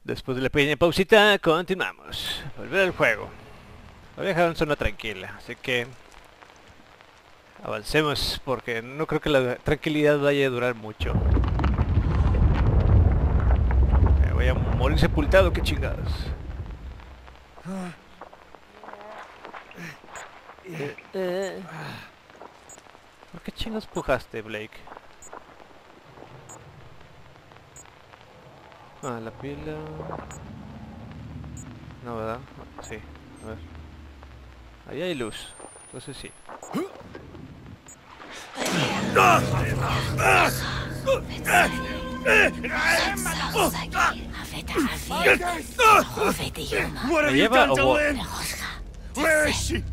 Después de la pequeña pausita, continuamos. Volver al juego. Lo voy a dejar en zona tranquila, así que avancemos porque no creo que la tranquilidad vaya a durar mucho. Me voy a morir sepultado, qué chingados. ¿Por qué chingados pujaste, Blake? Ah, la pila... No, ¿verdad? Sí, a ver. Ahí hay luz, entonces sí. What have ¿Me you lleva done o to what? Lynn? Where is she?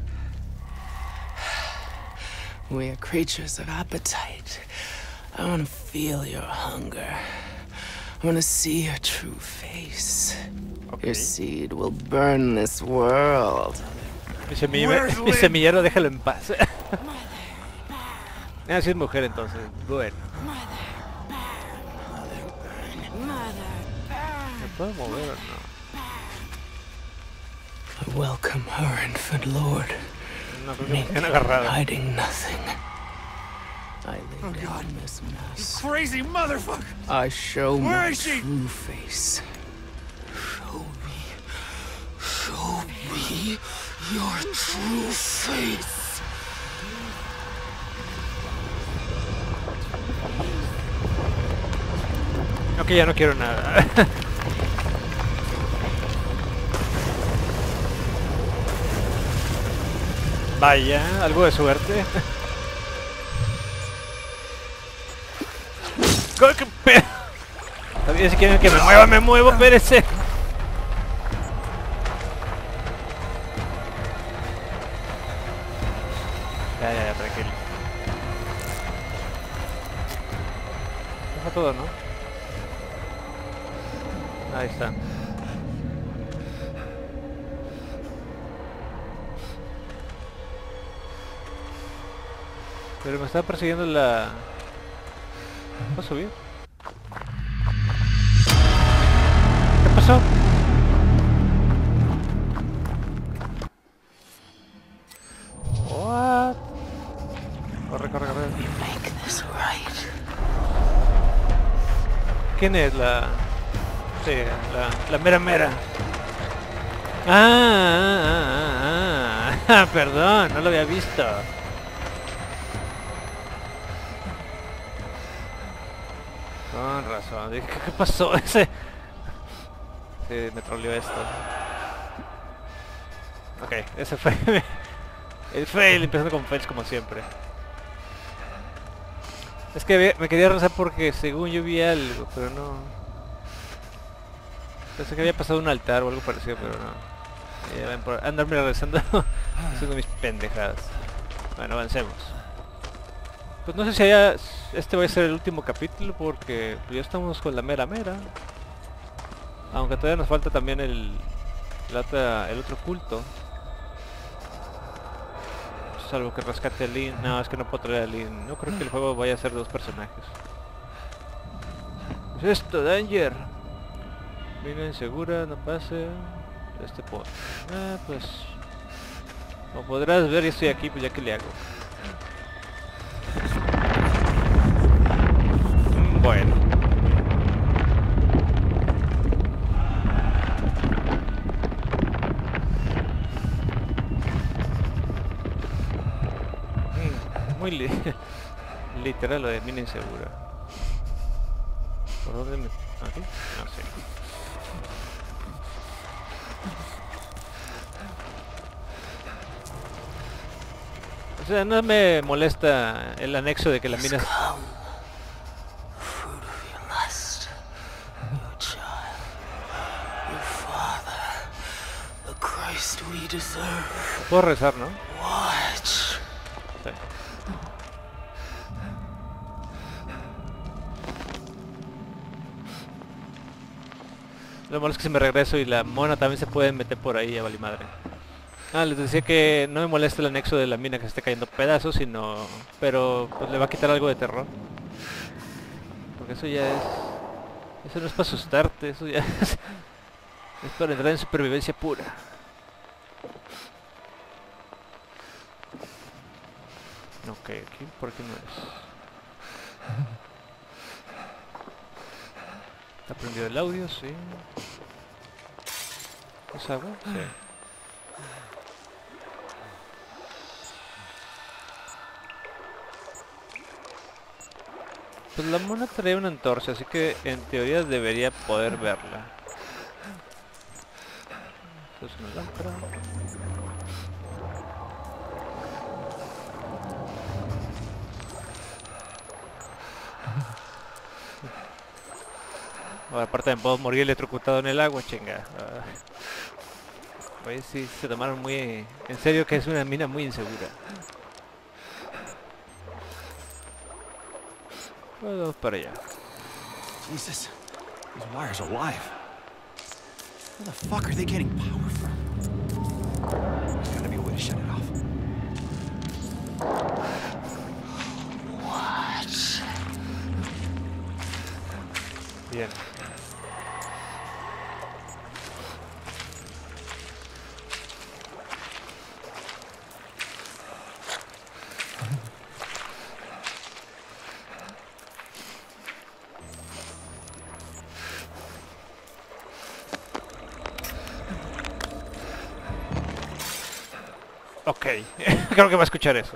We are creatures of appetite. I want to feel your hunger. I want to see your true face. Okay. Your seed will burn this world. Mi semillero, déjalo en paz. Ah, sí es mujer entonces. Bueno. ¿Me puedo mover o no? I welcome her, infant lord. No creo que me queden agarrado. Hiding nothing. I lay down this mess. Crazy motherfucker! I show Where my is she? true face. Show me your true face. Ok, ya no quiero nada. Vaya, algo de suerte. ¿Qué pedo? Todavía si quieren que me muevo, espérese. Ya, tranquilo. Deja todo, ¿no? Ahí está. Pero me está persiguiendo la... ¿Puedo subir? ¿Qué pasó? What? Corre. We make this right. ¿Quién es la...? Sí, la mera. Perdón, no lo había visto. Con razón, dije, ¿qué pasó? Ese... Sí, me troleó esto. Ok, ese fue el fail, empezando con fails como siempre. Es que me quería rezar porque según yo vi algo, pero no... Pensé que había pasado un altar o algo parecido, pero no. Ya ven por andarme regresando haciendo mis pendejadas. Bueno, avancemos. Pues no sé si este va a ser el último capítulo porque pues, ya estamos con la mera. Aunque todavía nos falta también el otro culto. Salvo que rescate a Lynn. No, es que no puedo traer a Lynn. No creo que el juego vaya a ser dos personajes. ¿Qué es esto? Danger. Mina insegura, no pase. Este pod. Pues... Como podrás ver, ya estoy aquí, pues ya que le hago. Bueno. Muy literal lo de mina insegura. ¿Por dónde me...? ¿Aquí? No sé. O sea, no me molesta el anexo de que la mina... Fruit of your lust, your child, your father, the Christ we deserve. Puedo rezar, ¿no? Watch. Sí. Lo malo es que si me regreso y la mona también se puede meter por ahí, ya vale madre. Ah, les decía que no me molesta el anexo de la mina que se esté cayendo pedazos, sino... Pero pues le va a quitar algo de terror. Porque eso ya es... Eso no es para asustarte, eso ya es... Es para entrar en supervivencia pura. Ok, aquí, ¿por qué no es? ¿Está prendido el audio? Sí. ¿Es agua? Sí. Pues la mona trae una antorcha, así que en teoría debería poder verla. Esto es una lámpara. Ahora aparte me puedo morir electrocutado en el agua, chinga. Oye, sí, se tomaron muy en serio que es una mina muy insegura. Vamos para allá. Jesus, these wires are alive. Where the fuck are they getting power from? There's gotta be a way to shut it off. Bien. Ok, creo que va a escuchar eso.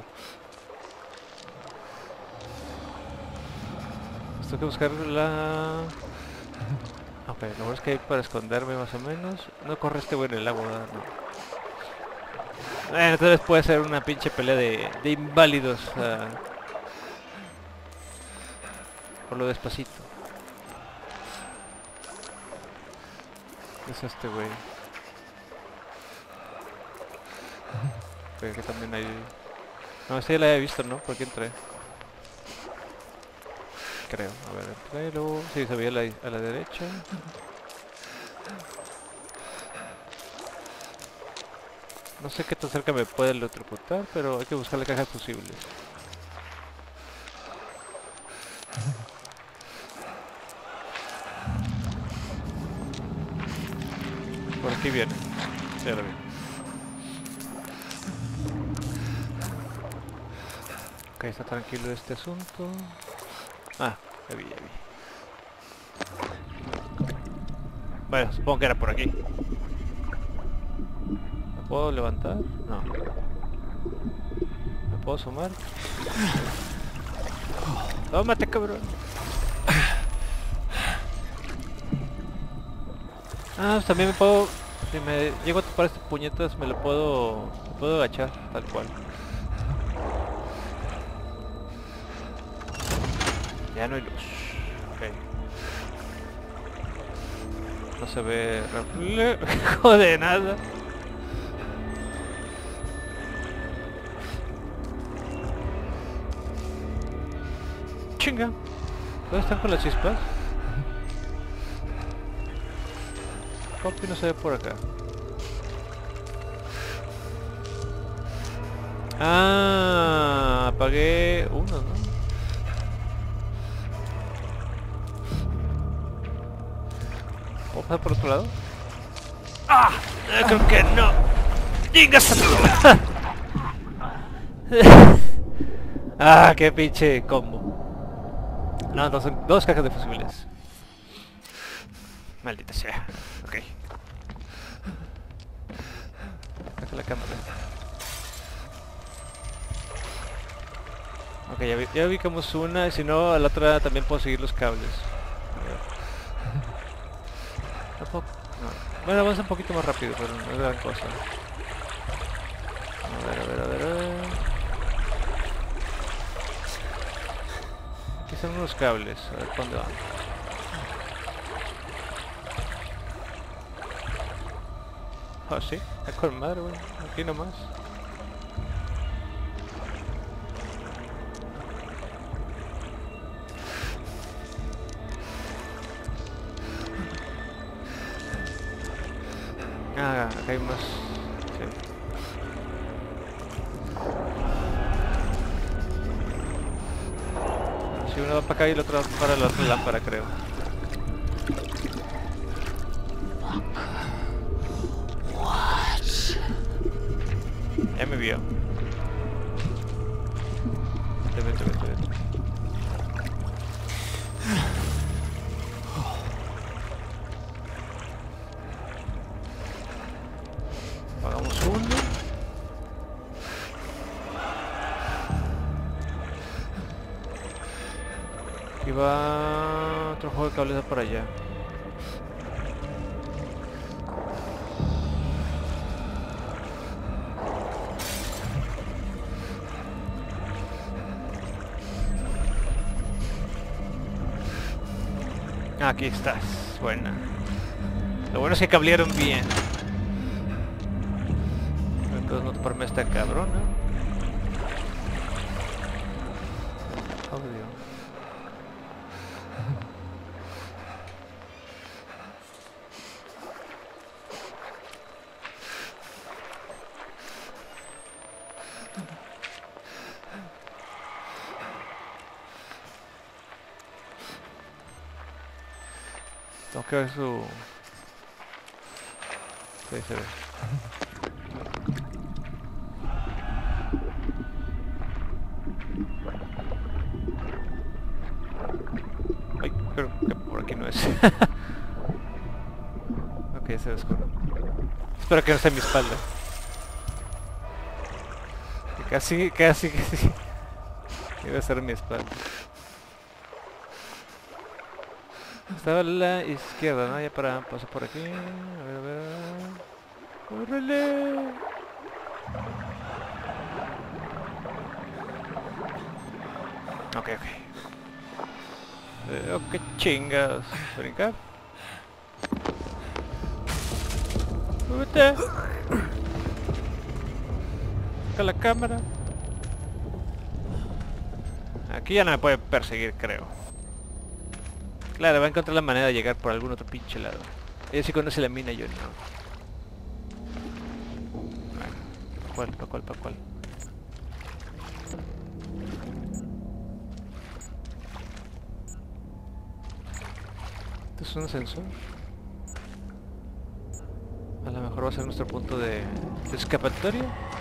Tengo que buscar la... Ok, lo bueno es que hay para esconderme más o menos. No corre este güey en el agua, ¿verdad? No. Entonces puede ser una pinche pelea de inválidos. Por lo despacito. ¿Qué es este güey? Que también hay... No, este ya la había visto, ¿no? ¿Por qué entré? Creo. A ver, entré, luego... Sí, se veía a la derecha. No sé qué tan cerca me puede electrocutar, pero hay que buscar las cajas posibles. Por aquí viene. Sí, ahora viene. Ok, está tranquilo este asunto. Ah, ya vi. Bueno, supongo que era por aquí. ¿Me puedo levantar? No. ¿Me puedo sumar? ¡Tómate, cabrón! Ah, pues también me puedo... Si me llego a topar estas puñetas, me puedo agachar, tal cual. Ya no hay luz. Ok. No se ve reflejo de nada. Chinga. ¿Dónde están con las chispas? Papi no se ve por acá. Ah, apagué uno, ¿no? ¿Puedo pasar por otro lado? ¡Ah! Creo que no. ¡Chingas! ¡Ah! ¡Qué pinche combo! No, no, son dos cajas de fusibles. Maldita sea. Ok. Saca la cámara. Ok, ya ubicamos una, y si no, a la otra también puedo seguir los cables. Tampoco. No. Bueno, avanza un poquito más rápido, pero no es gran cosa. A ver. Aquí son unos cables, a ver dónde van. Ah, sí, está con madre, güey. Aquí nomás. Ah, acá hay más. Sí. Sí, uno va para acá y el otro va para la otra lámpara, creo. Ya me vio. Vete. Apagamos uno. Aquí va otro juego de cables para allá. Aquí estás, buena. Lo bueno es que cablearon bien. Entonces no toparme esta cabrona. Audio. Tengo que ver su... Sí, se ve. Ay, creo que por aquí no es. Ok, se descubrió. Espero que no esté en mi espalda. Que casi iba a ser en mi espalda. Estaba a la izquierda, ¿no? Ya para pasar por aquí. A ver. ¡Córrele! Ok. Qué chingas. Brincar. Muévete. Saca la cámara. Aquí ya no me puede perseguir, creo. Claro, va a encontrar la manera de llegar por algún otro pinche lado. Ella sí conoce la mina, yo no. Bueno, ¿para cuál? Esto es un ascensor. A lo mejor va a ser nuestro punto de escapatoria.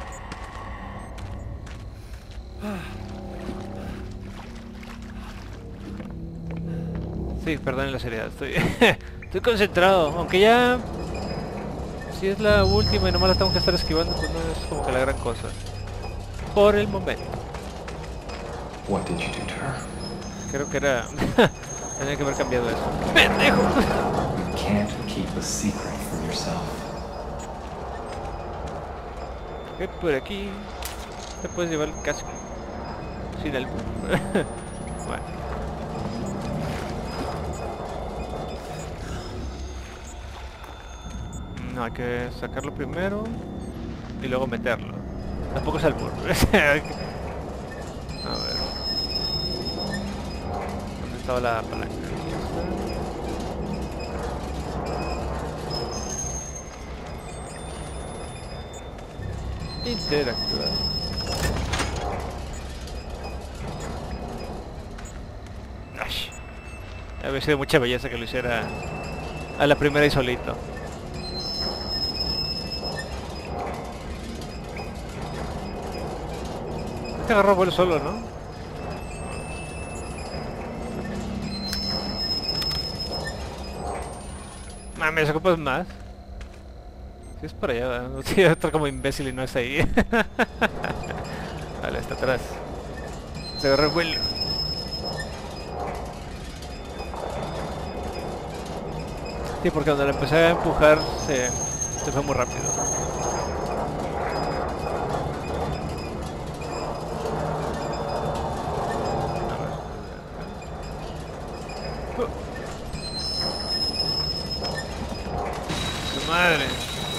Sí, perdonen la seriedad, estoy concentrado, aunque ya... Si es la última y nomás la tengo que estar esquivando, pues no es como que la gran cosa. Por el momento. What did you do to her? Creo que era... Tenía que haber cambiado eso. ¡Pendejo! You can't keep a secret from yourself. Ok, por aquí... Te puedes llevar el casco. Sin albur. Bueno. No, hay que sacarlo primero y luego meterlo. Tampoco es albur. A ver. ¿Dónde estaba la palanca? Interactuar. Ay. Habría sido mucha belleza que lo hiciera a la primera y solito. Este agarró vuelo solo, ¿no? Mames, ocupas más. Si es para allá, ¿verdad? No tiene otro como imbécil y no es ahí. Vale, está atrás. Se agarró el vuelo. Sí, porque cuando la empecé a empujar se fue muy rápido. Madre.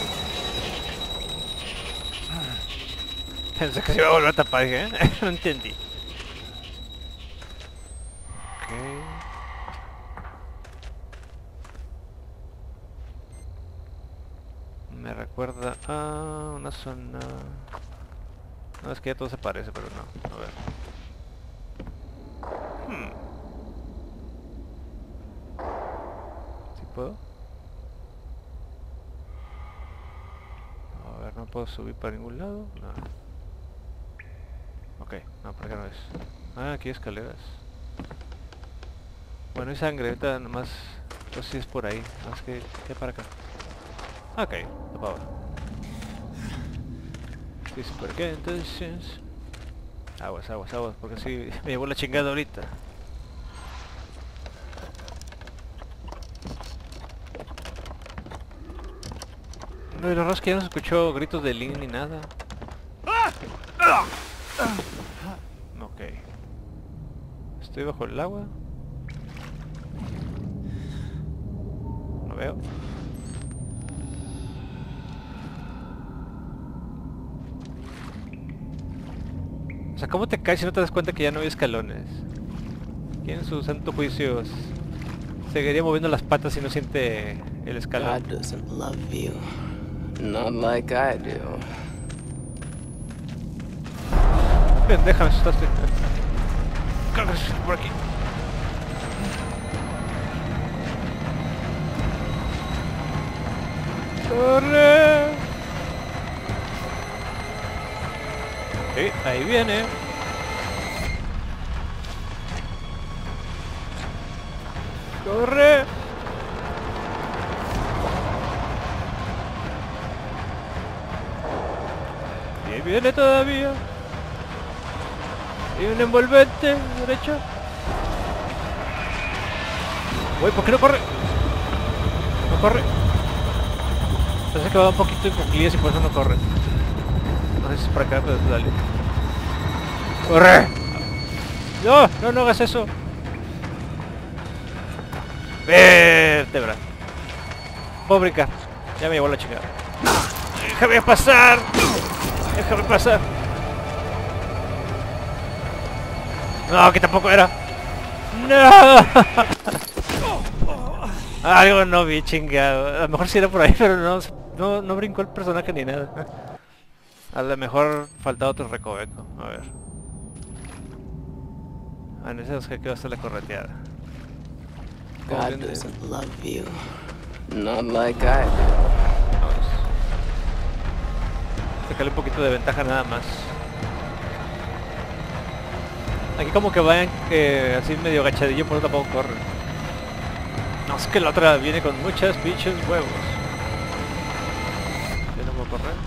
Pensé que se iba a volver a tapar, ¿eh? No entendí. Ok. Me recuerda a una zona... No, es que ya todo se parece, pero no. A ver. ¿Sí puedo? A ver, no No puedo subir para ningún lado. No. Ok, no, por acá no es. Ah, aquí hay escaleras. Bueno, hay sangre, ahorita nomás... No sé si es por ahí. Más que para acá. Ok, no para abajo. Dice por acá, entonces... Aguas, aguas, aguas, porque si me llevó la chingada ahorita. No, y lo raro es que ya no se escuchó gritos de Link ni nada. Ok. Estoy bajo el agua. No veo. O sea, ¿cómo te caes si no te das cuenta que ya no hay escalones? ¿Quién en su santo juicio seguiría moviendo las patas si no siente el escalón? God doesn't love you. Not like I do. Pendeja, me asustaste. Creo que es por aquí. ¡Corre! Sí, ahí viene. ¡Corre! Y ahí viene todavía. Y un envolvente, derecha. Uy, ¿por qué no corre? No corre. Parece que va un poquito en cuclillas y por eso no corre. No sé si es por acá, pero dale. ¡Corre! ¡No! ¡No, no hagas eso! ¡Vértebra! Fábrica. Ya me llevó la chingada. ¡Déjame pasar! ¡Déjame pasar! No, que tampoco era. ¡No! Algo no vi, chingado. A lo mejor sí era por ahí, pero no brincó el personaje ni nada. A lo mejor faltaba otro recoveco. A ver. Ah, en ese que quedó hasta la correteada. God doesn't love you. Not like I do. Vamos. Sacarle un poquito de ventaja nada más. Aquí como que vayan así medio agachadillo, por eso tampoco corren. No, es que la otra viene con muchas pinches huevos. Yo no puedo correr.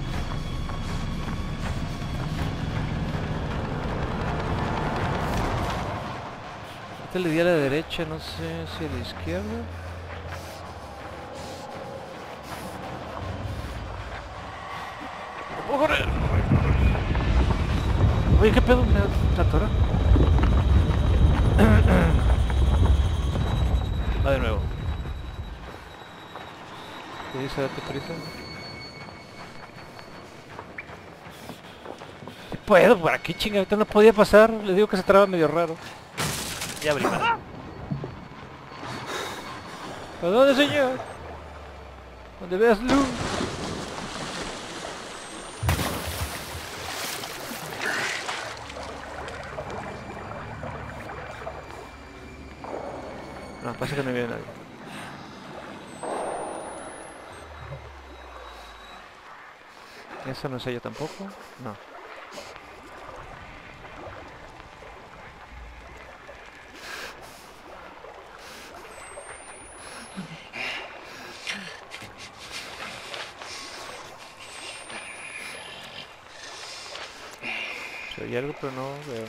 Este le di a la derecha, no sé si a la izquierda. No puedo correr. Oye, ¿qué pedo? ¿Me atora? Va de nuevo. ¿Qué dice? Date prisa. ¿Qué puedo? ¿Para qué chingada? No podía pasar. Les digo que se traba medio raro. Ya abrí madre. ¿A dónde, señor? Donde veas luz. No, pasa que no viene nadie. Eso no sé yo tampoco. No. Se oye algo pero no veo.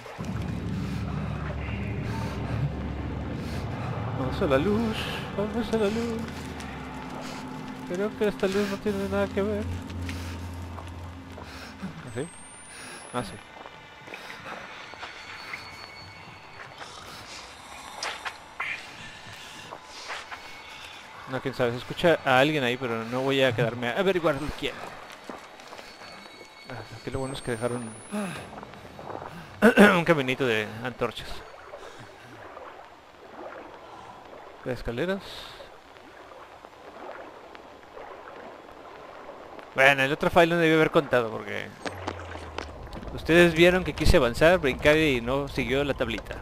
Vamos a la luz, vamos a la luz. Creo que esta luz no tiene nada que ver. ¿Así? Ah, sí. No, quién sabe, se escucha a alguien ahí, pero no voy a quedarme a averiguar quién. Aquí lo bueno es que dejaron un caminito de antorchas. De escaleras. Bueno, el otro file no debí haber contado porque ustedes vieron que quise avanzar, brincar y no siguió la tablita.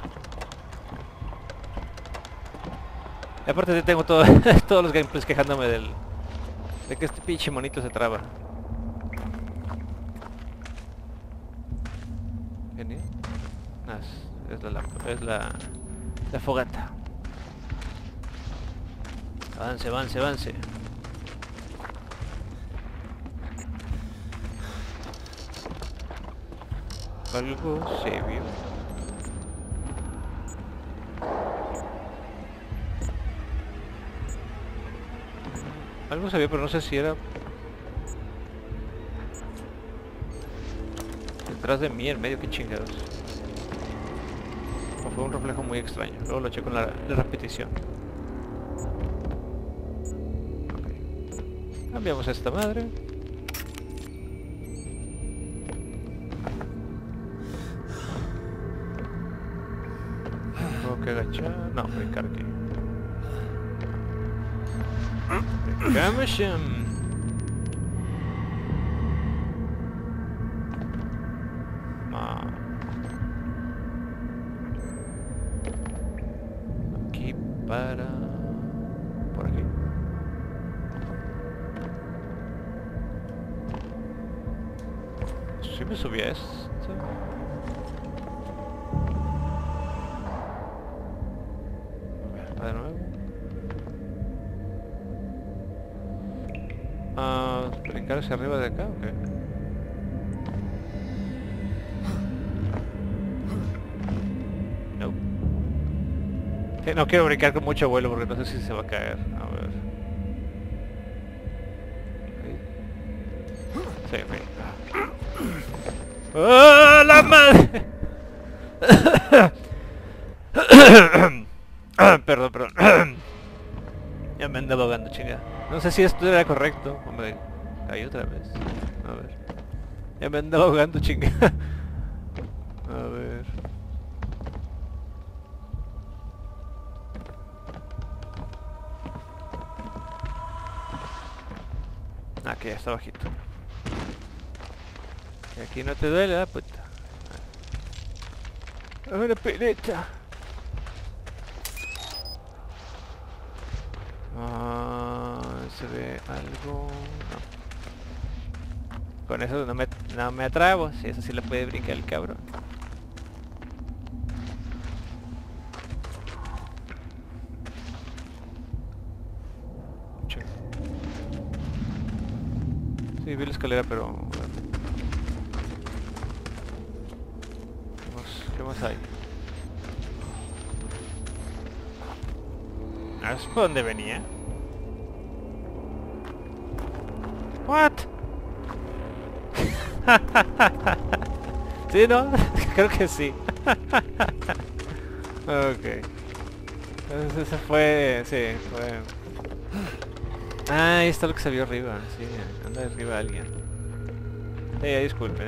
Y aparte tengo todos los gameplays quejándome de que este pinche monito se traba. Genial. Ah, es la lámpara, es la fogata. Avance, avance, avance. Algo se vio. Algo se vio, pero no sé si era detrás de mí, en medio, qué chingados. O fue un reflejo muy extraño. Luego lo checo en la repetición. Okay. Cambiamos a esta madre. Tengo que agachar. No, brincar aquí. Brincamos. Aquí para... por aquí. ¿Sí me subí a esto? A ver, de nuevo. ¿Brincar hacia arriba de acá o qué? No. Sí, no quiero brincar con mucho vuelo porque no sé si se va a caer. A ver. Sí, ok. ¡Oh, la madre! Perdón, perdón. Ya me andaba ahogando, chingada. No sé si esto era correcto. Hombre, caí otra vez. A ver. Ya me andaba ahogando, chingada. A ver. Aquí ya está bajito. Y aquí no te duele, la puta. Una peleta. Se ve algo... No. Con eso no me atrabo. Si eso sí lo puede brincar el cabrón. Sí, vi la escalera, pero... ¿Qué más hay? ¿Es por dónde venía? What? ¿Sí, no? Creo que sí. Ok. Entonces ese fue... sí, fue... Ah, ahí está lo que se vio arriba. Sí, anda arriba alguien. Disculpen,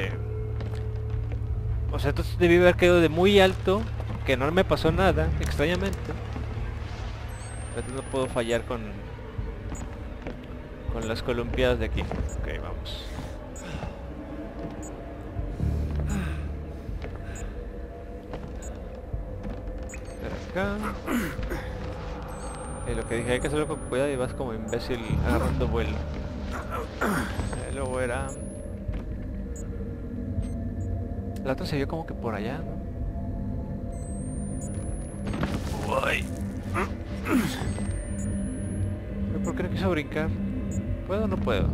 o sea, entonces debí haber caído de muy alto, que no me pasó nada, extrañamente. Entonces no puedo fallar con las columpiadas de aquí. Ok, vamos. Acá. Lo que dije, hay que hacerlo con cuidado y vas como imbécil agarrando vuelo. Luego era... La otra se vio como que por allá, ¿no? Uy. ¿Por qué no quiso brincar? ¿Puedo o no puedo?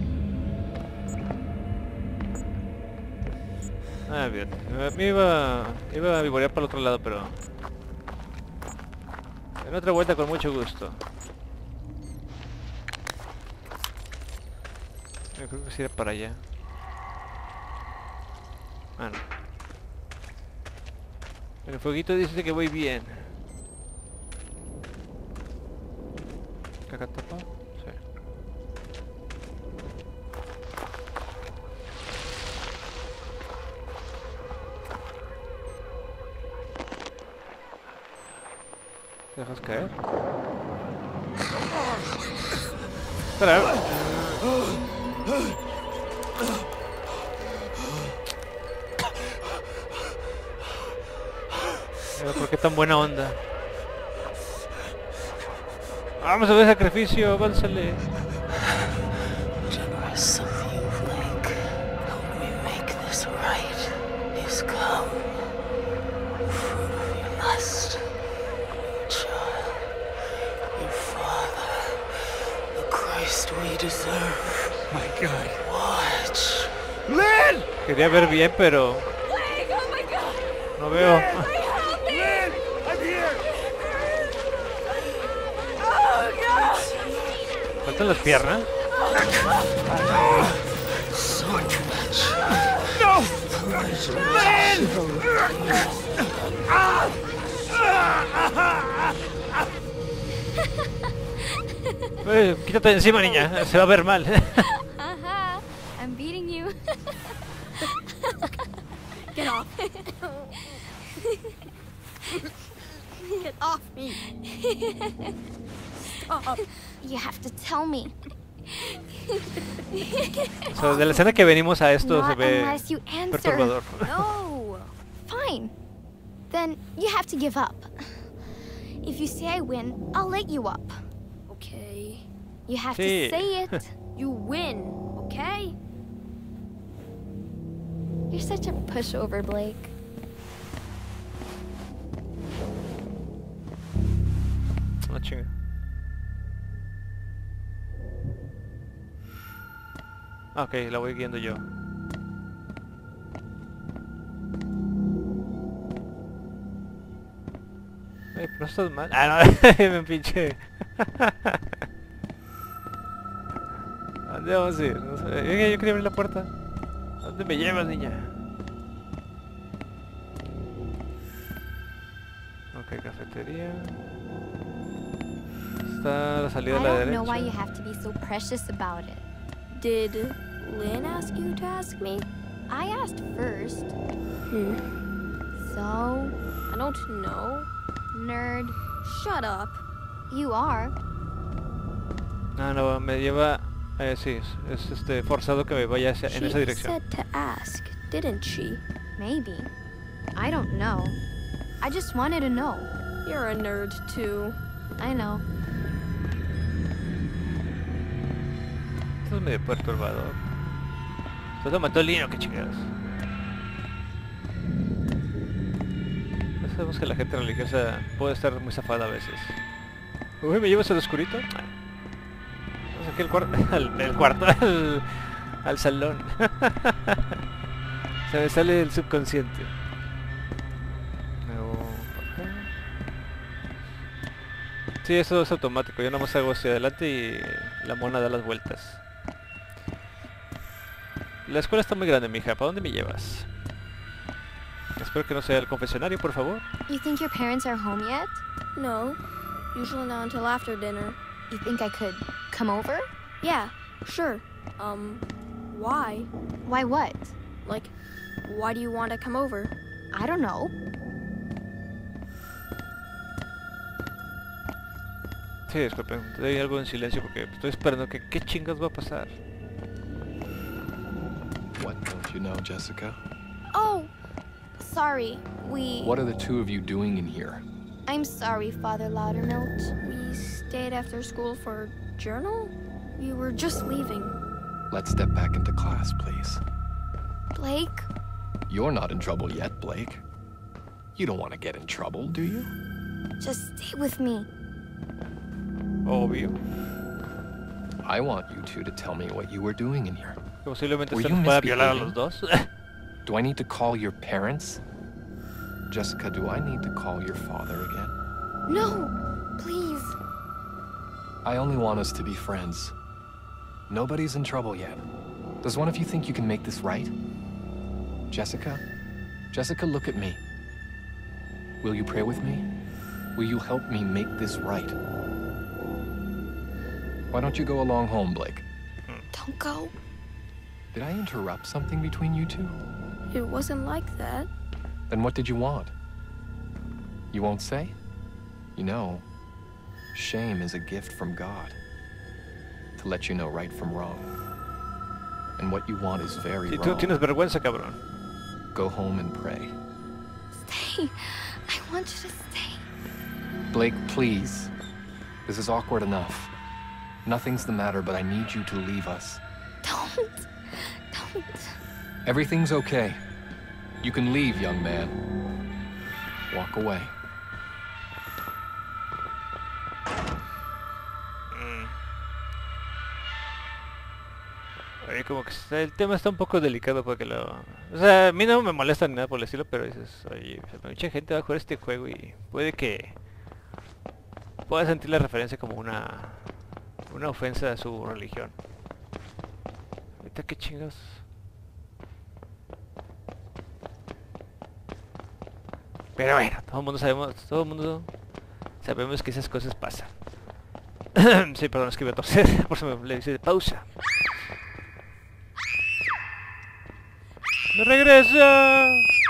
Ah, bien. Me iba a vivorear para el otro lado, pero... en otra vuelta con mucho gusto. Yo creo que sí era para allá. Ah, no. El fueguito dice que voy bien. ¿Caca tapa? Sí. ¿Te dejas caer? Espera. ¿Por qué tan buena onda? Vamos a ver sacrificio, avánzale. Generous of you, Link. Help me make this right. He's taste we deserve. My God. Watch. Lynn! Quería ver bien, pero Blake, oh my God! no veo. Help me! Lynn! I'm here! Oh God! Faltan las piernas. No! Lynn! Quítate de encima, niña. Se va a ver mal. Haha, I'm beating you. Get off. Get off me. Stop. You have to tell me. O sea, de la escena que venimos a esto se Not ve unless you answer. perturbador. No. Fine. Then you have to give up. If you say I win, I'll let you up. Okay. You have Sí. to say it. You win, okay? You're such a pushover, Blake. No chinga. Ok, la voy guiando yo. Pero no estás mal. Ah, no, me pinche. ¿A dónde vamos a ir? No sé. Oiga, yo quería abrir la puerta. ¿A dónde me llevas, niña? Ok, cafetería. Está la salida I a la don't know why you derecha. have to be so precious about it. Did Lynn ask you to ask me? I asked first. So? I don't know. Nerd. Shut up. You are. Ah, no, me lleva... sí, es forzado que me vaya en esa dirección. Said to ask, didn't she? Maybe. I don't know. I just wanted to know. You're a nerd too. I know. Esto es medio perturbador. Se lo mató el niño, qué chingados. Ya sabemos que la gente religiosa puede estar muy zafada a veces. Uy, ¿me llevas al oscurito? Vamos aquí al cuarto, al salón. Se me sale el subconsciente. Sí, eso es automático. Yo nada más hago hacia adelante y la mona da las vueltas. La escuela está muy grande, mija. ¿Para dónde me llevas? Espero que no sea el confesionario, por favor. You think your parents are home yet? No, usually not until after dinner. You think I could come over? Yeah, sure. Why? Why what? Like, why do you want to come over? I don't know. Sí, disculpen. Doy algo en silencio porque estoy esperando que qué chingas va a pasar. What don't you know, Jessica? Oh, sorry. What are the two of you doing in here? I'm sorry, Father Loudermilk. We stayed after school for journal? We were just leaving. Let's step back into class, please. Blake? You're not in trouble yet, Blake. You don't want to get in trouble, do you? Just stay with me. Obvio. I want you two to tell me what you were doing in here. Que posiblemente Were se you nos pueda violar a misbehaving? los dos. Do I need to call your parents? Jessica, do I need to call your father again? No, please. I only want us to be friends. Nobody's in trouble yet. Does one of you think you can make this right? Jessica? Jessica, look at me. Will you pray with me? Will you help me make this right? Why don't you go along home, Blake? Don't go. Did I interrupt something between you two? It wasn't like that. Then what did you want? You won't say? You know, shame is a gift from God. To let you know right from wrong. And what you want is very Si tú wrong. tienes vergüenza, cabrón. Go home and pray. Stay. I want you to stay. Blake, please. This is awkward enough. Nothing's the matter, but I need you to leave us. Don't. Everything's okay. You can leave, young man. Walk away. Oye, como que el tema está un poco delicado porque lo... O sea, a mí no me molesta ni nada por el estilo, pero dices, oye, mucha gente va a jugar este juego y puede que pueda sentir la referencia como una ofensa a su religión. Ahorita qué chingados. Pero bueno, todo el mundo sabemos que esas cosas pasan. Sí, perdón, es que voy a toser, por eso me le dice pausa. ¡Me regresa!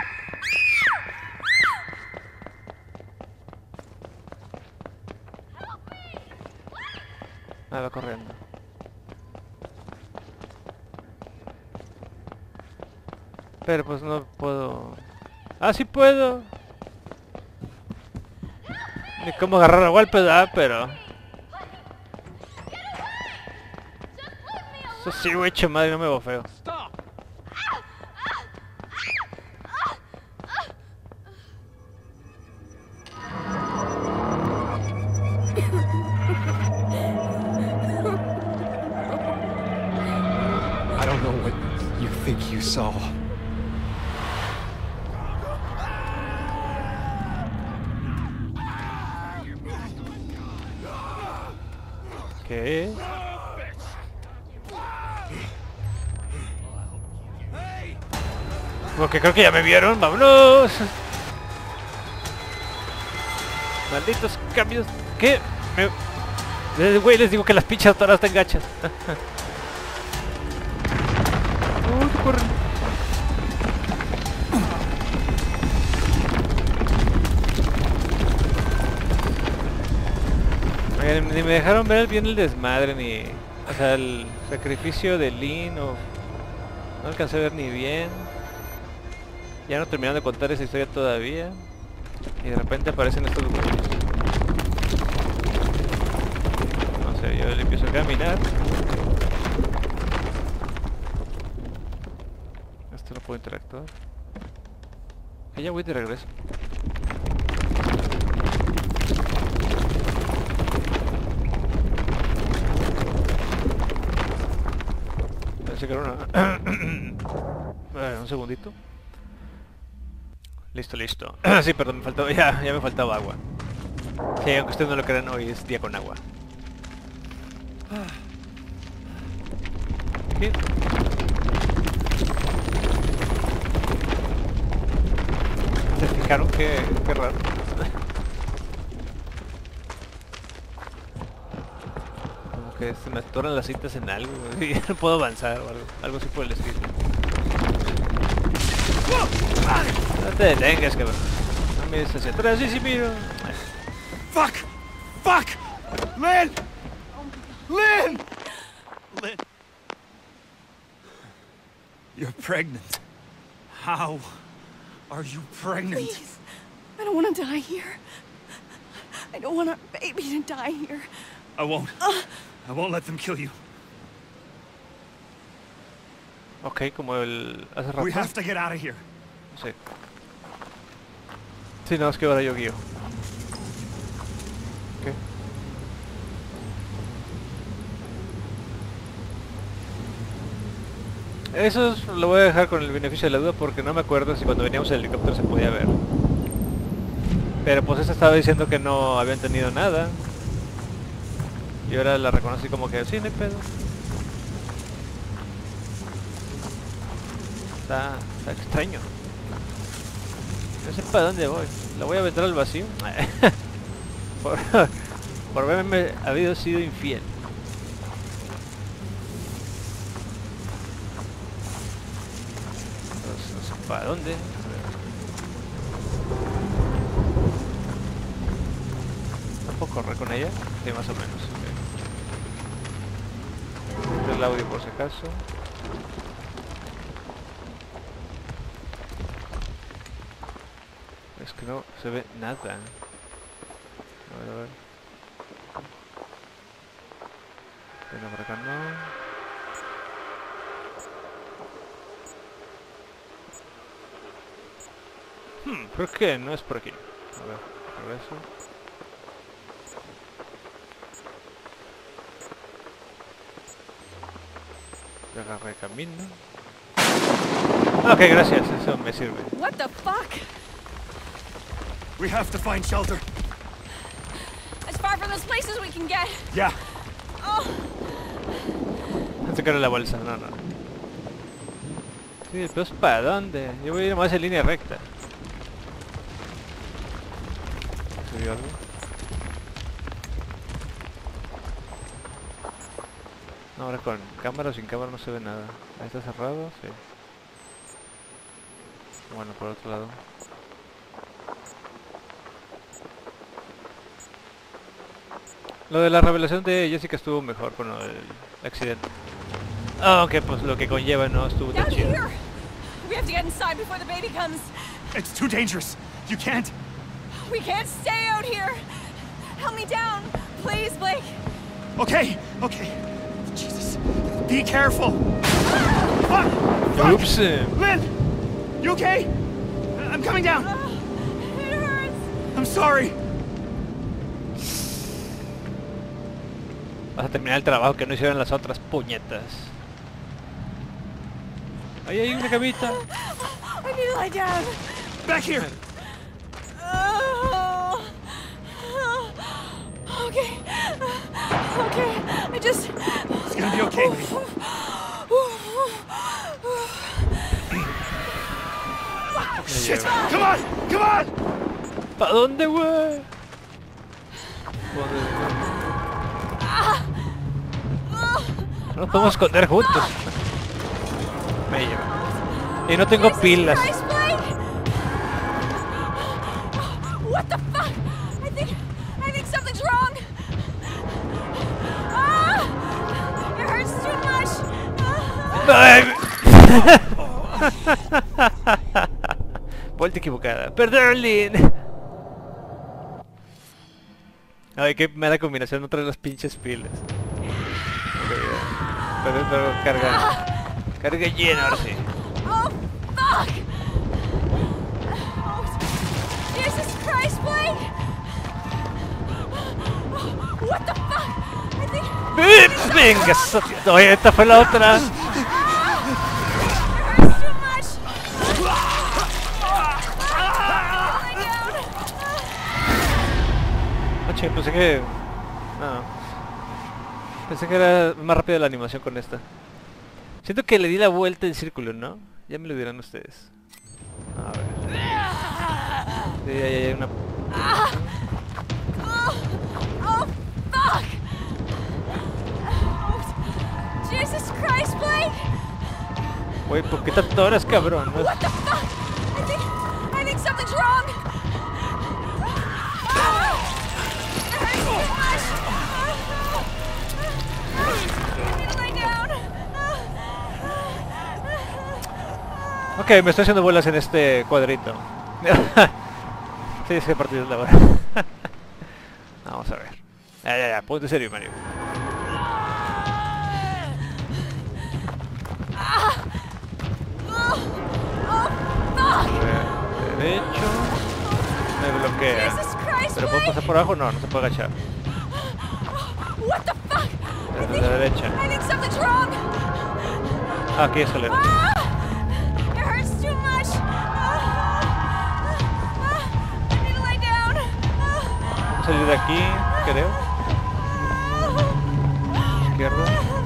Ah, va corriendo. Pero pues no puedo... ¡Ah, sí puedo! Ni cómo agarrar a golpes, pero... Eso sí, güey, che madre, no me bofeo. I don't know what you think you saw. ¿Qué? Porque creo que ya me vieron, vámonos. Malditos cambios. ¿Qué? Güey, les digo que las pinchas todas están gachas. Uy, corren. Ni me dejaron ver bien el desmadre, ni... O sea, el sacrificio de Lynn, o... No alcancé a ver ni bien. Ya no terminaron de contar esa historia todavía. Y de repente aparecen estos güeyes. No sé, yo le empiezo a caminar. Esto no puedo interactuar. Ya voy de regreso. Pensé que era una... Bueno, un segundito. Listo. Sí, perdón, me faltaba, ya me faltaba agua. Sí, aunque ustedes no lo crean, hoy es día con agua. ¿Qué? ¿Se fijaron? Qué raro. Como que se me atoran las cintas en algo y no puedo avanzar o algo así por el estilo. No te detengas, cabrón. No mires hacia atrás, sí, miro. Fuck! Fuck! Lynn! Lynn! Lynn! You're pregnant. How are you pregnant? Please. I don't want to die here. I don't want our baby to die here. I won't let them kill you. Ok, como el... hace rato. We have to get out of here. Sí. Sí, no, es que ahora yo guío. Ok. Eso lo voy a dejar con el beneficio de la duda porque no me acuerdo si cuando veníamos en el helicóptero se podía ver. Pero pues esta estaba diciendo que no habían tenido nada. Y ahora la reconocí como que sí, no hay pedo. Está extraño. No sé para dónde voy. La voy a aventar al vacío. por haberme habido sido infiel. No sé para dónde. ¿No puedo correr con ella? Sí, más o menos. Okay. El audio por si acaso. Es que no se ve nada. A ver. Bueno, por acá no. ¿Por qué no es por aquí? A ver, regreso. Agarré camino. Ok, gracias, eso me sirve. What the fuck? We have to find shelter. As far from this place as we can get. Yeah. Oh, No sacar la bolsa, no. Sí, pero es para dónde. Yo voy a ir más en línea recta. ¿Subió algo? No, ahora con cámara o sin cámara no se ve nada. Ahí está cerrado, sí. Bueno, por otro lado. Lo de la revelación de Jessica estuvo mejor con el accidente. Aunque pues lo que conlleva no estuvo tan down chido. here. We have to get inside before the baby comes. It's too dangerous. You can't. We can't stay out here. Help me down, please, Blake. Okay. Jesus. Be careful. Fuck. Oops. Lynn! You okay? I'm coming down. It hurts. I'm sorry. Vas a terminar el trabajo que no hicieron las otras puñetas. Ahí hay una camita. I need to lie down. Back here. Oh. Okay. I just. It's gonna be okay. Shit! Come on! ¿Para dónde, güey? No nos podemos esconder juntos. Me lleva. Y no tengo pilas. Christ, Blake! What the fuck? I think something's wrong. It hurts too much. Vuelta equivocada. Perdón, Lynn. Ay, qué mala combinación, no trae las pinches pilas. Pero carga. Carga llena, ahora sí. Oh, fuck! Oh, Jesus Christ, Blake! What the fuck? Venga, oye, esta fue la otra. It hurts too much. Lie down. Oye, pensé que... No. Pensé que era más rápida la animación con esta. Siento que le di la vuelta en círculo, ¿no? Ya me lo dirán ustedes. A ver. Sí, ahí hay una... Oh, fuck! Oh, Jesus Christ, Blake! Güey, ¿por qué tantas horas, cabrón? ¿No? What the fuck? I think something's wrong. It hurts too much. I need to lay down. Ok, me estoy haciendo bolas en este cuadrito. Sí, es que partido es la hora. Vamos a ver. Ya, ponte serio, Mario. Derecho. Me bloquea. Jesus Christ, ¿Pero puedo pasar por abajo? No, no se puede agachar. What the fuck? Desde la derecha. I think something's wrong. Ah, aquí es acelera. It hurts too much. I need to lie down. Vamos a salir de aquí, creo. Izquierda.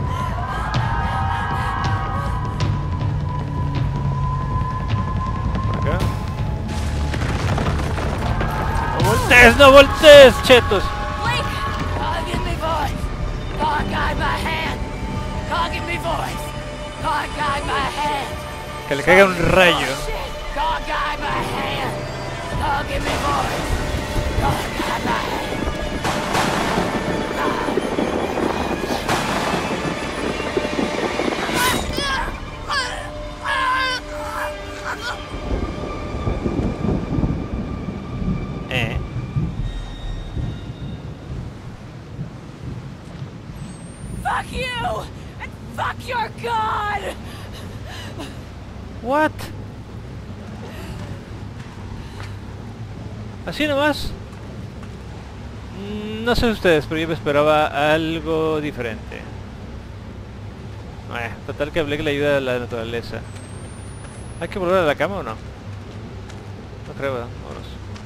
Por acá. ¡No voltees, no voltees, chetos! Blake! God, give me voice. God, guide my hand. God, give me voice. God, guide my hand. Que le caiga un rayo. God, guide my hand. God, give me voice. God, guide my hand. Fuck you! And fuck your God! What? Así nomás. No sé ustedes, pero yo me esperaba algo diferente. Total que hablé que le ayuda a la naturaleza. ¿Hay que volver a la cama o no? No creo, ¿verdad? Vámonos.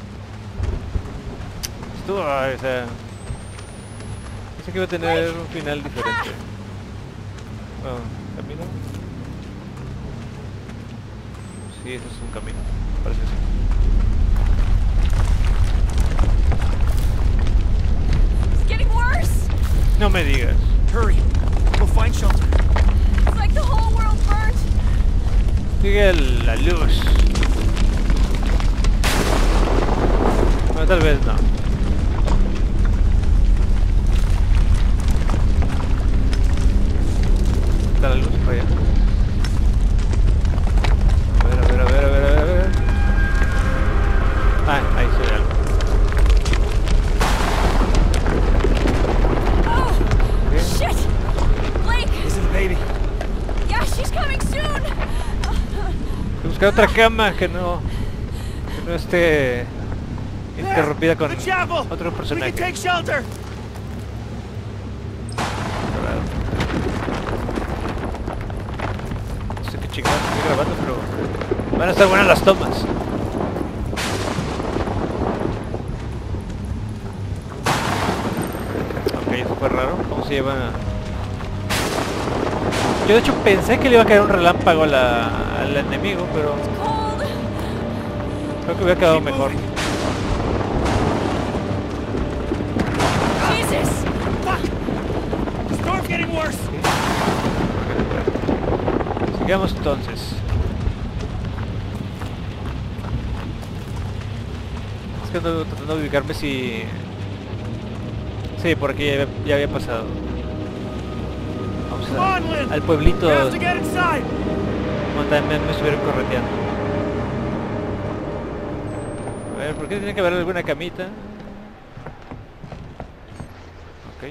Estuvo, o sea... Pensé que iba a tener un final diferente. Bueno, ¿camino? Sí, eso es un camino. Parece que sí. It's getting worse. No me digas. Hurry. We'll find shelter. It's like the whole world burnt. Sigue la luz. Bueno, tal vez no. Está la luz para allá. A ver. Ah, ahí se ve algo. Oh, ¿Qué? shit! Blake! Is it the baby? Yeah, she's coming soon! Hay que buscar otra cama que no esté interrumpida con The chapel! otro We can personaje. take shelter! No sé qué chingados estoy grabando, pero van a estar buenas las tomas. Ok, eso fue raro. ¿Cómo se lleva? Yo de hecho pensé que le iba a caer un relámpago al enemigo, pero Cold! creo que hubiera quedado mejor. Jesus! Fuck! The storm's getting worse! Sigamos entonces. Es que ando tratando de ubicarme si... Sí, por aquí ya había pasado. Vamos Come on, Lynn! al pueblito We have to get inside! donde también me estuvieron correteando. A ver, ¿por qué tiene que haber alguna camita? Ok.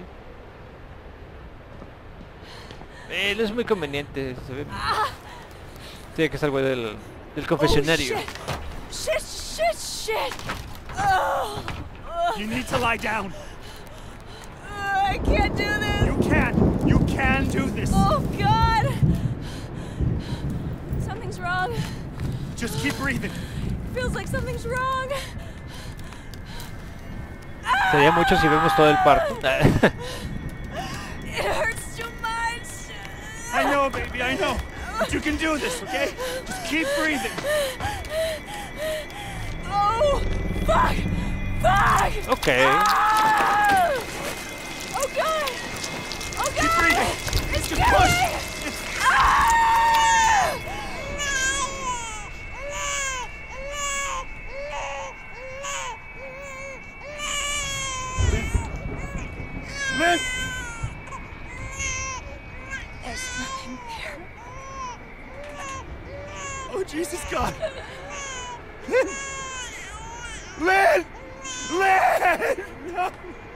No es muy conveniente, se ve... Tiene que ser güey del confesionario. Oh, shit! Oh, You need to lie down! I can't do this! You can! You can do this! Oh, God! Something's wrong. Just keep breathing! Feels like something's wrong. Sería mucho si vemos todo el parto. It hurts too much. I know, baby, I know! But you can do this, okay? Just keep breathing! Oh, fuck! Ok. Ah! Oh, God! Oh, God! Keep breathing! It's Just killing push! me! Ah! Lynn! There's nothing there. Oh, Jesus God! Lynn! Lynn! Lynn! No!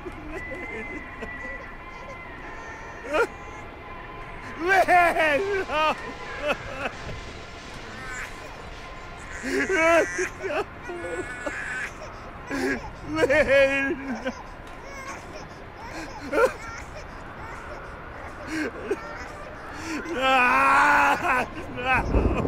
Lynn! No! Lynn! Ah, no!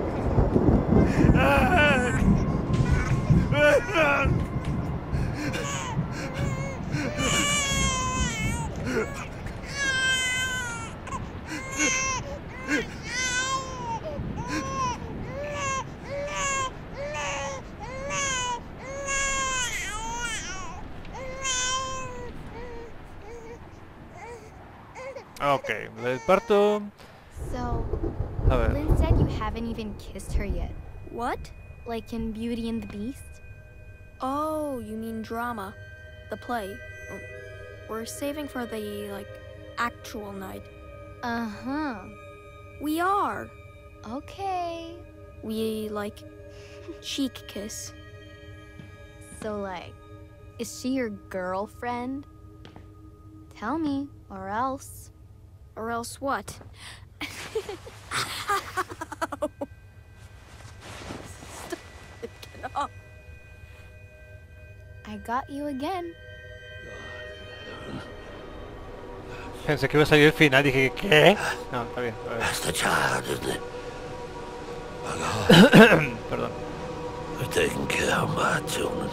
Ok, el parto... So, A ver. Lynn said you haven't even kissed her yet. What? Like in Beauty and the Beast? Oh, you mean drama. The play. We're saving for the, like, actual night. Uh-huh. We are. Okay. We, like, cheek kiss. So, like, is she your girlfriend? Tell me, or else. Or else what? Get up. I got you again. Pensé que iba a salir el final, dije, ¿qué? No, está bien. That's the child, isn't it? Perdón. I've taken care of my children.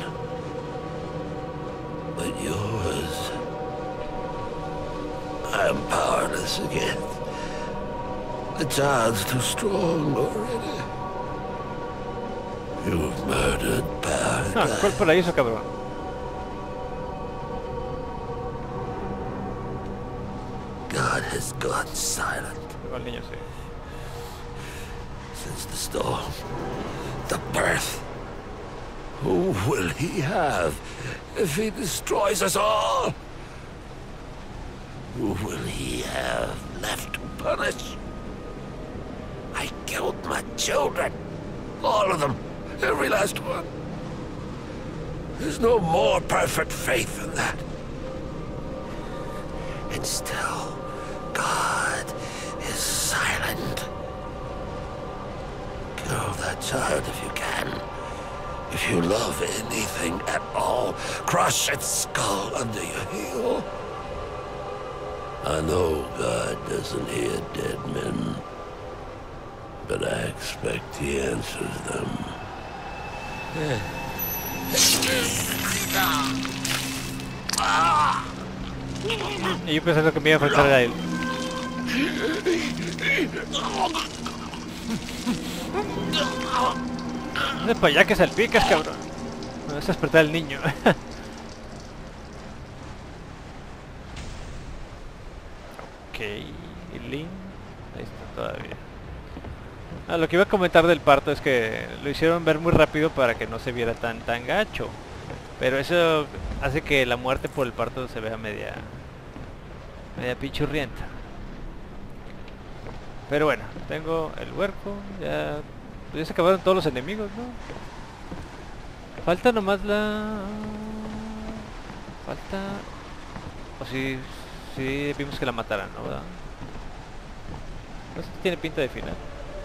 But yours... I am powerless again. The child's too strong already. You've murdered No, paradise. ¿cuál por ahí hizo, cabrón? God has gone silent Al niño, sí. since the storm, the birth. Who will he have if he destroys us all? Who will he have left to punish? I killed my children. All of them. Every last one. There's no more perfect faith than that. And still, God is silent. Kill that child if you can. If you love anything at all, crush its skull under your heel. I know God doesn't hear dead men, but I expect he answers them. Y yo pensando que me iba a enfrentar a él. ¿Dónde para allá que salpicas, cabrón? Me vas a despertar al niño. Ok, y Lynn, ahí está todavía. Lo que iba a comentar del parto es que lo hicieron ver muy rápido para que no se viera tan gacho. Pero eso hace que la muerte por el parto se vea media pichurrienta. Pero bueno, tengo el huerco, ya, pues ya se acabaron todos los enemigos, ¿no? Falta nomás la... Falta... O si vimos que la mataran, ¿no? ¿Verdad? No sé si tiene pinta de final.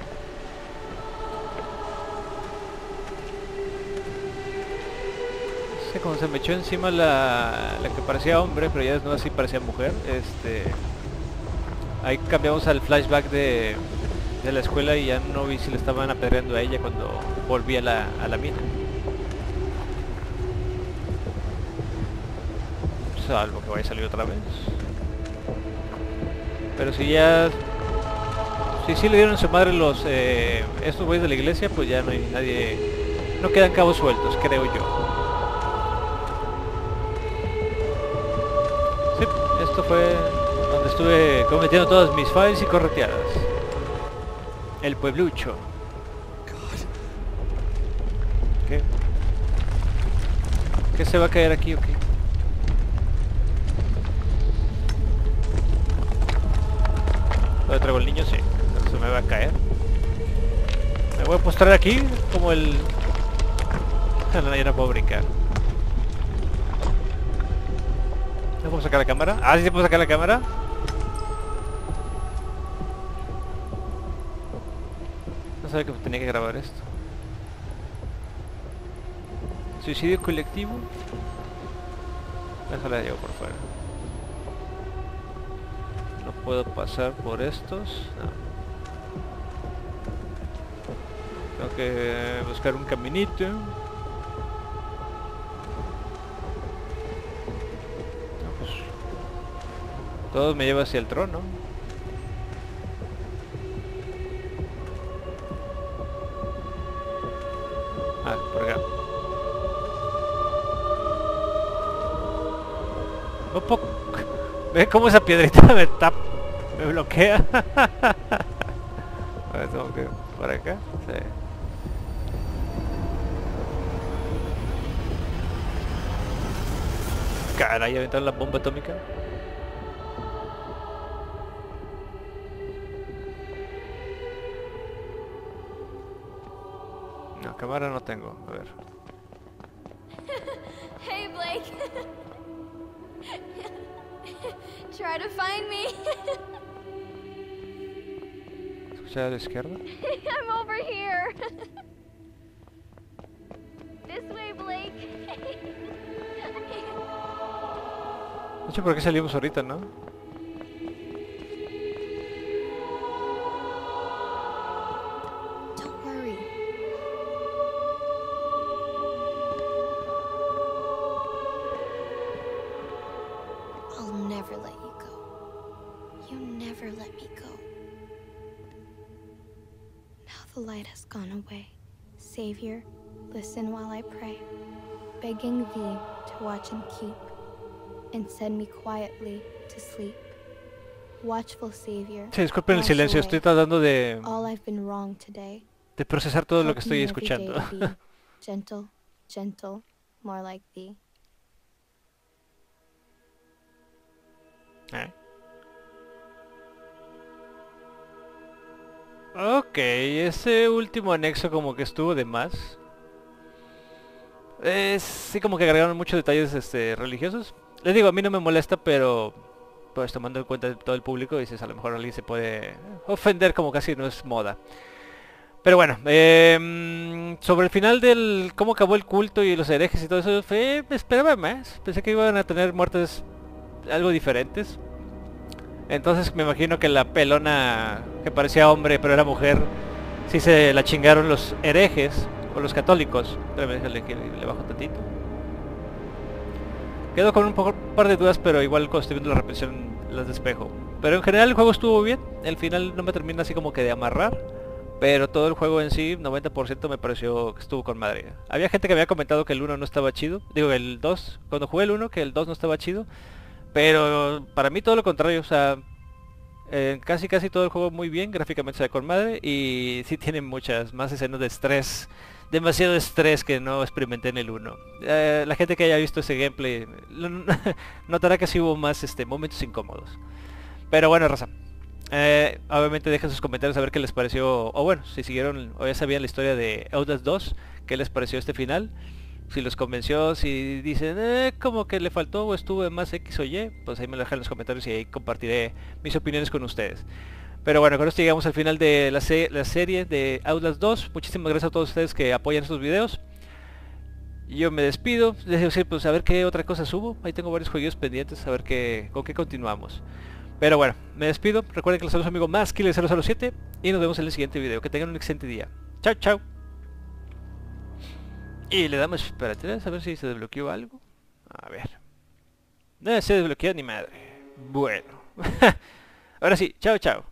No sé, cuando se me echó encima la que parecía hombre, pero ya no así parecía mujer, ahí cambiamos al flashback de la escuela y ya no vi si le estaban apedreando a ella cuando volví a la mina. Salvo que vaya a salir otra vez. Pero si ya... Si sí le dieron a su madre los... estos güeyes de la iglesia, pues ya no hay nadie... No quedan cabos sueltos, creo yo. Sí, esto fue donde estuve cometiendo todas mis files y correteadas. El pueblucho. ¿Qué? ¿Qué se va a caer aquí o qué? ¿Lo traigo el niño? Sí. Se me va a caer. Me voy a postrar aquí como el... No, ya no puedo brincar. ¿No puedo sacar la cámara? Ah, sí se puede sacar la cámara. No sabía que tenía que grabar esto. Suicidio colectivo. Déjala, llevo por fuera. No puedo pasar por estos. No. Tengo que buscar un caminito. No, pues, todo me lleva hacia el trono. Ah, por acá. Un poco. ¿Ves cómo esa piedrita me bloquea? A ver, tengo que... por acá. Sí. Caray, aventaron la bomba atómica. No, cámara no tengo. A ver. Hey, Blake. Try to find me. ¿Escucha a la izquierda? I'm over here. This way, Blake. De hecho, ¿por qué salimos ahorita, no? beautiful light has gone away. Savior, listen while I pray, begging thee to watch and keep, and send me quietly to sleep. Watchful Savior, Sí, disculpen el wash silencio, away estoy tratando de all I've been wrong today. procesar todo lo que Help estoy me every day escuchando. to be gentle, gentle, more like thee. Ok, ese último anexo como que estuvo de más. Sí, como que agregaron muchos detalles religiosos. Les digo, a mí no me molesta, pero pues tomando en cuenta todo el público, dices, a lo mejor alguien se puede ofender, como casi no es moda. Pero bueno, sobre el final del cómo acabó el culto y los herejes y todo eso, esperaba más. Pensé que iban a tener muertes algo diferentes. Entonces me imagino que la pelona que parecía hombre pero era mujer, sí se la chingaron los herejes o los católicos. Espérame, déjale que le bajo tantito. Quedo con un par de dudas, pero igual cuando estoy viendo la repetición las despejo. Pero en general el juego estuvo bien. El final no me termina así como que de amarrar, pero todo el juego en sí, 90% me pareció que estuvo con madre. Había gente que había comentado que el 1 no estaba chido. Digo, el 2, cuando jugué el 1, que el 2 no estaba chido. Pero para mí todo lo contrario, o sea, casi todo el juego muy bien, gráficamente se ve con madre y sí tiene muchas más escenas de estrés, demasiado estrés que no experimenté en el 1. La gente que haya visto ese gameplay notará que sí hubo más momentos incómodos. Pero bueno, raza, obviamente dejen sus comentarios a ver qué les pareció, o bueno, si siguieron o ya sabían la historia de Outlast 2, qué les pareció este final. Si los convenció, si dicen como que le faltó o estuvo de más X o Y, pues ahí me lo dejan en los comentarios y ahí compartiré mis opiniones con ustedes. Pero bueno, con esto llegamos al final de la serie de Outlast 2. Muchísimas gracias a todos ustedes que apoyan estos videos. Yo me despido, les decir pues a ver qué otra cosa subo. Ahí tengo varios juegos pendientes, a ver con qué continuamos. Pero bueno, me despido. Recuerden que los saludos amigo Maskiller007 y nos vemos en el siguiente video. Que tengan un excelente día. Chao, chao. Y le damos para atrás a ver si se desbloqueó algo. A ver. No se desbloqueó ni madre. Bueno. Ahora sí, chao, chao.